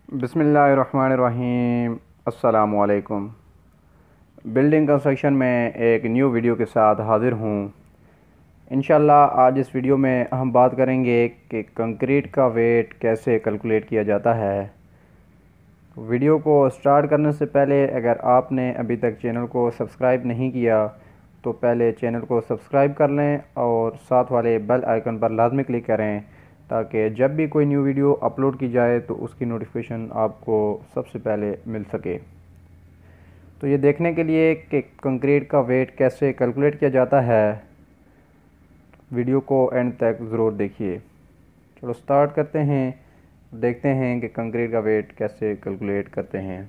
बिस्मिल्लाहिर्रहमानिर्रहीम। अस्सलामुअलैकुम। Building construction में एक न्यू वीडियो के साथ हाज़िर हूँ। इंशाल्लाह आज इस वीडियो में हम बात करेंगे कि कंक्रीट का वेट कैसे कैलकुलेट किया जाता है। वीडियो को स्टार्ट करने से पहले अगर आपने अभी तक चैनल को सब्सक्राइब नहीं किया तो पहले चैनल को सब्सक्राइब कर लें और साथ वाले बेल आइकन पर लाजमी क्लिक करें ताकि जब भी कोई न्यू वीडियो अपलोड की जाए तो उसकी नोटिफिकेशन आपको सबसे पहले मिल सके। तो ये देखने के लिए कि कंक्रीट का वेट कैसे कैलकुलेट किया जाता है, वीडियो को एंड तक ज़रूर देखिए। चलो स्टार्ट करते हैं, देखते हैं कि कंक्रीट का वेट कैसे कैलकुलेट करते हैं।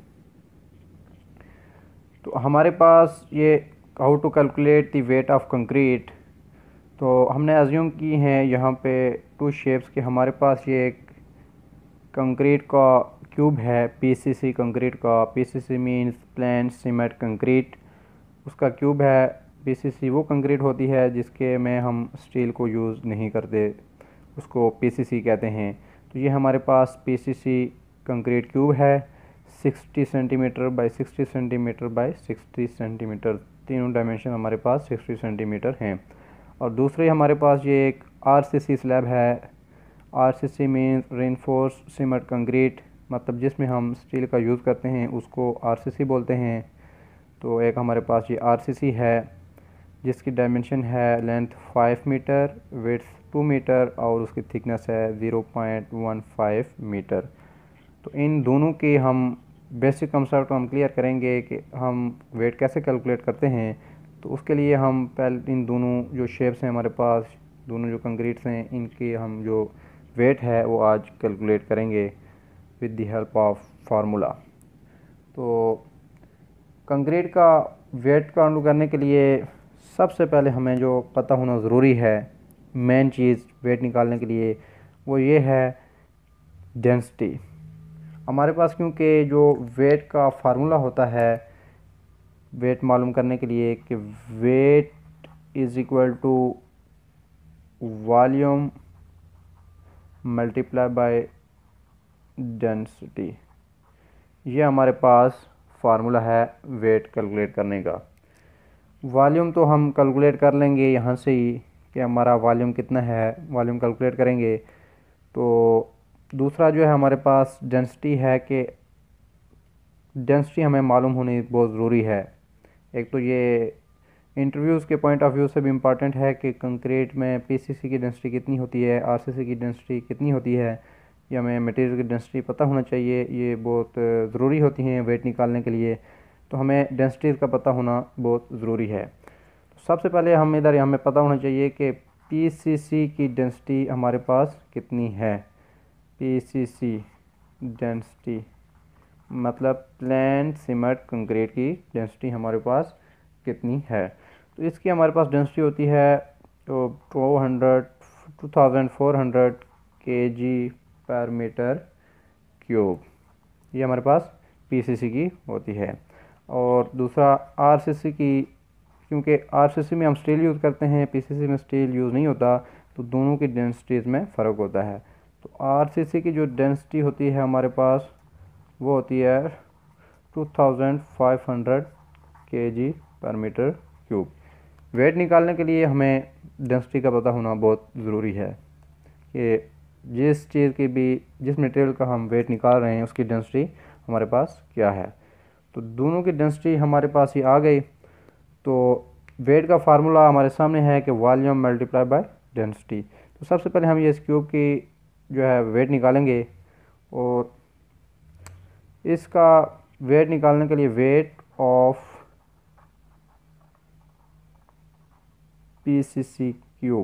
तो हमारे पास ये how to calculate the weight of concrete. तो हमने अज्यूम की हैं यहाँ पे टू शेप्स के हमारे पास ये एक कंक्रीट का क्यूब है, पीसीसी कंक्रीट का। PCC means plain cement concrete, उसका क्यूब है। पीसीसी वो कंक्रीट होती है जिसके में हम स्टील को यूज़ नहीं करते, उसको पीसीसी कहते हैं। तो ये हमारे पास पीसीसी कंक्रीट क्यूब है, 60 centimetre by 60 centimetre by 60 centimetre, तीनों डायमेंशन हमारे पास 60 सेंटीमीटर हैं। और दूसरे हमारे पास ये एक आरसीसी स्लैब है। RCC means reinforce cement concrete, मतलब जिसमें हम स्टील का यूज़ करते हैं उसको आरसीसी बोलते हैं। तो एक हमारे पास ये आरसीसी है जिसकी डायमेंशन है लेंथ 5 मीटर, विड्थ 2 मीटर और उसकी थिकनेस है 0.15 मीटर। तो इन दोनों की हम बेसिक कंसेप्ट हम क्लियर करेंगे कि हम वेट कैसे कैलकुलेट करते हैं। तो उसके लिए हम पहले इन दोनों जो शेप्स हैं हमारे पास, दोनों जो कंक्रीट्स हैं, इनकी हम जो वेट है वो आज कैलकुलेट करेंगे with the help of formula. तो कंक्रीट का वेट काउंट करने के लिए सबसे पहले हमें जो पता होना ज़रूरी है, मेन चीज़ वेट निकालने के लिए, वो ये है डेंसिटी। हमारे पास क्योंकि जो वेट का फार्मूला होता है वेट मालूम करने के लिए कि weight is equal to volume multiply by density, ये हमारे पास फार्मूला है वेट कैलकुलेट करने का। वॉल्यूम तो हम कैलकुलेट कर लेंगे यहाँ से ही कि हमारा वॉल्यूम कितना है, वॉल्यूम कैलकुलेट करेंगे। तो दूसरा जो है हमारे पास डेंसिटी है कि डेंसिटी हमें मालूम होनी बहुत ज़रूरी है। एक तो ये इंटरव्यूज़ के पॉइंट ऑफ व्यू से भी इम्पॉर्टेंट है कि कंक्रीट में पीसीसी की डेंसिटी कितनी होती है, आरसीसी की डेंसिटी कितनी होती है, ये हमें मटेरियल की डेंसिटी पता होना चाहिए। ये बहुत ज़रूरी होती हैं वेट निकालने के लिए, तो हमें डेंसिटीज़ का पता होना बहुत ज़रूरी है। तो सबसे पहले हम इधर हमें पता होना चाहिए कि पीसीसी की डेंसिटी हमारे पास कितनी है। पीसीसी डेंसिटी मतलब प्लेन सीमेंट कंक्रीट की डेंसिटी हमारे पास कितनी है। तो इसकी हमारे पास डेंसिटी होती है तो 2400 kg पर मीटर क्यूब, ये हमारे पास पीसीसी की होती है। और दूसरा आरसीसी की, क्योंकि आरसीसी में हम स्टील यूज़ करते हैं, पीसीसी में स्टील यूज़ नहीं होता, तो दोनों की डेंसिटीज़ में फ़र्क होता है। तो आरसीसी की जो डेंसिटी होती है हमारे पास वो होती है 2500 kg पर मीटर क्यूब। वेट निकालने के लिए हमें डेंसिटी का पता होना बहुत ज़रूरी है कि जिस चीज़ की भी, जिस मटेरियल का हम वेट निकाल रहे हैं उसकी डेंसिटी हमारे पास क्या है। तो दोनों की डेंसिटी हमारे पास ही आ गई। तो वेट का फार्मूला हमारे सामने है कि वॉल्यूम मल्टीप्लाई बाय डेंसिटी। तो सबसे पहले हम ये इस क्यूब की जो है वेट निकालेंगे और इसका वेट निकालने के लिए weight of PCC cube,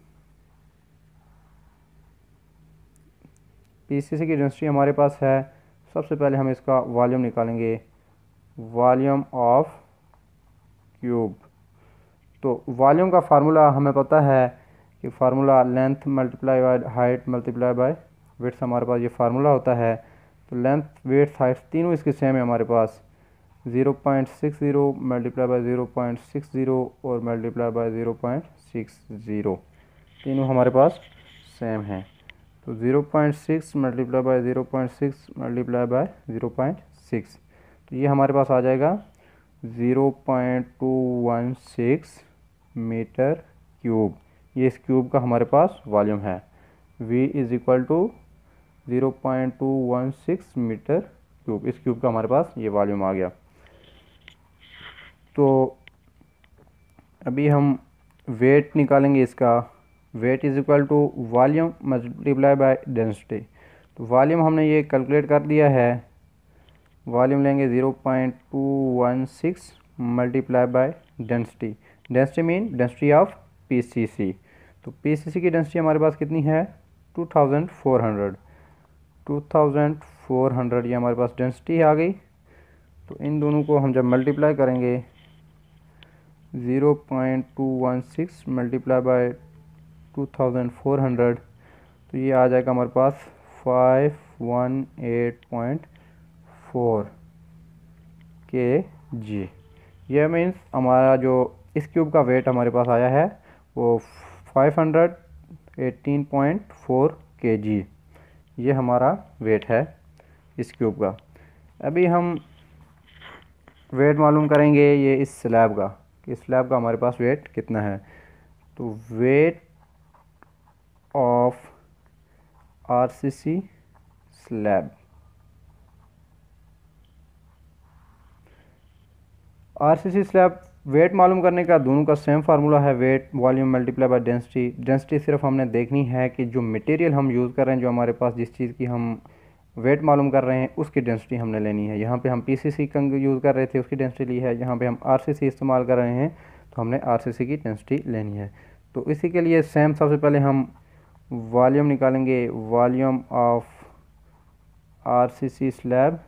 PCC की डेंसिटी हमारे पास है। सबसे पहले हम इसका वॉल्यूम निकालेंगे, वॉल्यूम ऑफ क्यूब। तो वॉल्यूम का फार्मूला हमें पता है कि formula length multiply by height multiply by width, हमारे पास ये फार्मूला होता है। तो लेंथ विड्थ हाइट तीनों इसकी सेम है हमारे पास, 0.60 मल्टीप्लाई बाय 0.60 और मल्टीप्लाई बाय 0.60, तीनों हमारे पास सेम हैं। तो 0.6 मल्टीप्लाई बाय 0.6 मल्टीप्लाई बाय 0.6, तो ये हमारे पास आ जाएगा 0.216 मीटर क्यूब। ये इस क्यूब का हमारे पास वॉल्यूम है। V is equal to 0.216 metre cube, इस क्यूब का हमारे पास ये वॉल्यूम आ गया। तो अभी हम वेट निकालेंगे इसका। Weight is equal to volume multiply by density. तो वॉल्यूम हमने ये कैलकुलेट कर दिया है। वॉल्यूम लेंगे 0.216 multiply by density. Density mean density of PCC. तो पीसीसी की डेंसिटी हमारे पास कितनी है? 2400 ये हमारे पास डेंसिटी आ गई। तो इन दोनों को हम जब मल्टीप्लाई करेंगे 0.216 मल्टीप्लाई बाय 2400, तो ये आ जाएगा हमारे पास 518.4 kg। यह मीन्स हमारा जो इस क्यूब का वेट हमारे पास आया है वो 518.4 kg। ये हमारा वेट है इस क्यूब का। अभी हम वेट मालूम करेंगे ये इस स्लैब का, कि स्लैब का हमारे पास वेट कितना है। तो weight of RCC slab, RCC slab weight मालूम करने का दोनों का सेम फार्मूला है, weight volume multiply by density. Density सिर्फ हमने देखनी है कि जो मटेरियल हम यूज़ कर रहे हैं, जो हमारे पास जिस चीज़ की हम वेट मालूम कर रहे हैं उसकी डेंसिटी हमने लेनी है। यहाँ पे हम पीसीसी का यूज़ कर रहे थे, उसकी डेंसिटी ली है। यहाँ पे हम आरसीसी इस्तेमाल कर रहे हैं तो हमने आरसीसी की डेंसिटी लेनी है। तो इसी के लिए सेम सबसे पहले हम वॉल्यूम निकालेंगे। Volume of RCC slab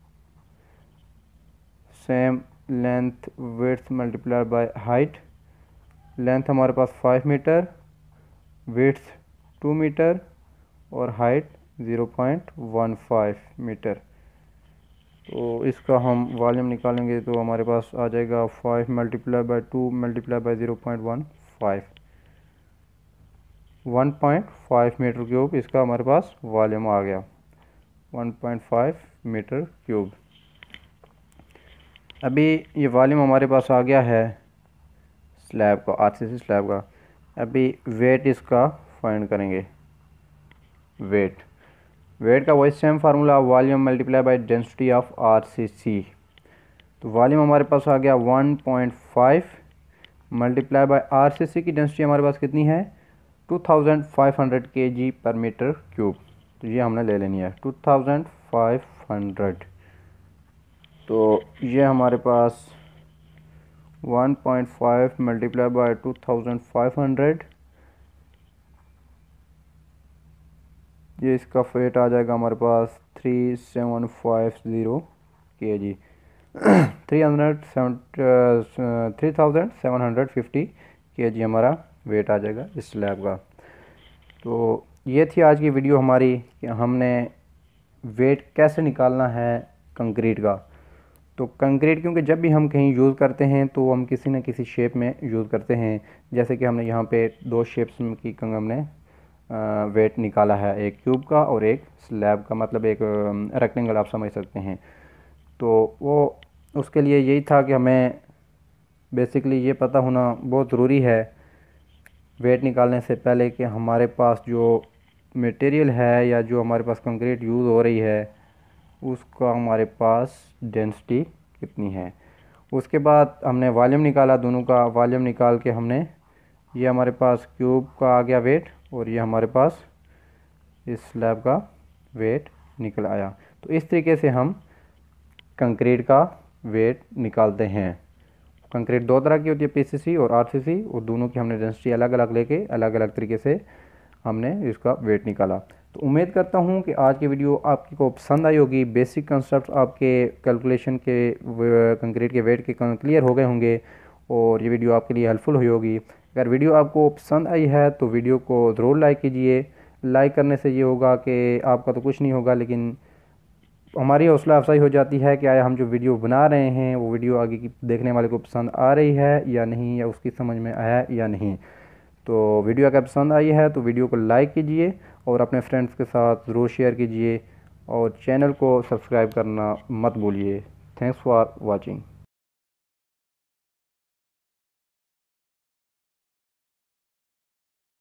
same length width multiply by height. Length हमारे पास 5 मीटर, विड्थ 2 मीटर और हाइट 0.15 मीटर। तो इसका हम वॉल्यूम निकालेंगे तो हमारे पास आ जाएगा 5 multiply by 2 multiply by 0.15, 1.5 metre cube इसका हमारे पास वॉल्यूम आ गया, 1.5 मीटर क्यूब। अभी ये वॉल्यूम हमारे पास आ गया है स्लैब का, आरसीसी स्लैब का। अभी वेट इसका फाइंड करेंगे। वेट का वही same formula, volume multiply by density of RCC. तो वॉल्यूम हमारे पास आ गया 1.5 मल्टीप्लाई बाय आरसीसी की डेंसिटी हमारे पास कितनी है? 2500 kg पर मीटर क्यूब। तो ये हमने ले लेनी है 2500। तो ये हमारे पास 1.5 मल्टीप्लाई बाय 2500, ये इसका वेट आ जाएगा हमारे पास 3750 kg, 3750 kg हमारा वेट आ जाएगा इस स्लैब का। तो ये थी आज की वीडियो हमारी कि हमने वेट कैसे निकालना है कंक्रीट का। तो कंक्रीट क्योंकि जब भी हम कहीं यूज़ करते हैं तो हम किसी न किसी शेप में यूज़ करते हैं। जैसे कि हमने यहाँ पे दो शेप्स की हमने वेट निकाला है, एक क्यूब का और एक स्लैब का, मतलब एक रेक्टेंगल आप समझ सकते हैं। तो वो उसके लिए यही था कि हमें बेसिकली ये पता होना बहुत ज़रूरी है वेट निकालने से पहले कि हमारे पास जो मटेरियल है या जो हमारे पास कंक्रीट यूज़ हो रही है उसका हमारे पास डेंसिटी कितनी है। उसके बाद हमने वॉल्यूम निकाला, दोनों का वॉल्यूम निकाल के हमने ये हमारे पास क्यूब का आ गया वेट और ये हमारे पास इस स्लैब का वेट निकल आया। तो इस तरीके से हम कंक्रीट का वेट निकालते हैं। कंक्रीट दो तरह की होती है, पीसीसी और आरसीसी, और दोनों की हमने डेंसिटी अलग अलग लेके अलग अलग तरीके से हमने इसका वेट निकाला। तो उम्मीद करता हूँ कि आज की वीडियो आपको पसंद आई होगी। बेसिक कंसेप्ट आपके कैलकुलेशन के कंक्रीट के वेट के क्लियर हो गए होंगे और ये वीडियो आपके लिए हेल्पफुल हुई होगी। अगर वीडियो आपको पसंद आई है तो वीडियो को ज़रूर लाइक कीजिए। लाइक करने से ये होगा कि आपका तो कुछ नहीं होगा, लेकिन हमारी हौसला अफजाई हो जाती है कि आया हम जो वीडियो बना रहे हैं वो वीडियो आगे की देखने वाले को पसंद आ रही है या नहीं, या उसकी समझ में आया या नहीं। तो वीडियो अगर पसंद आई है तो वीडियो को लाइक कीजिए और अपने फ्रेंड्स के साथ ज़रूर शेयर कीजिए और चैनल को सब्सक्राइब करना मत भूलिए। Thanks for watching.